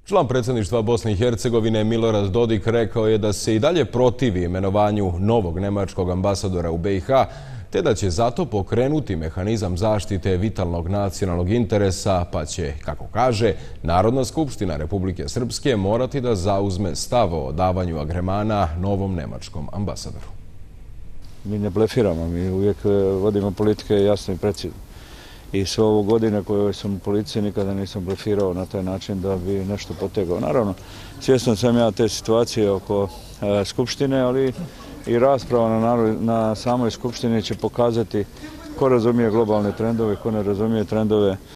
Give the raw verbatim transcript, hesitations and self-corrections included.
Član predsjedništva Bosne i Hercegovine Milorad Dodik rekao je da se i dalje protivi imenovanju novog nemačkog ambasadora u be i ha, te da će zato pokrenuti mehanizam zaštite vitalnog nacionalnog interesa, pa će, kako kaže, Narodna skupština Republike Srpske morati da zauzme stav o davanju agremana novom nemačkom ambasadoru. Mi ne blefiramo, mi uvijek vodimo politike jasno i precizno. I sve ovo godine koje sam u policiji nikada nisam blefirao na taj način da bi nešto potegao. Naravno, svjestan sam ja te situacije oko e, Skupštine, ali i rasprava na, na samoj Skupštini će pokazati ko razumije globalne trendove, ko ne razumije trendove